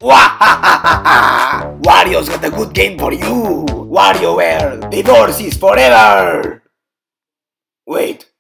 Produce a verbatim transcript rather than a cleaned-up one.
Wario's got a good game for you! WarioWare, divorce is forever! Wait,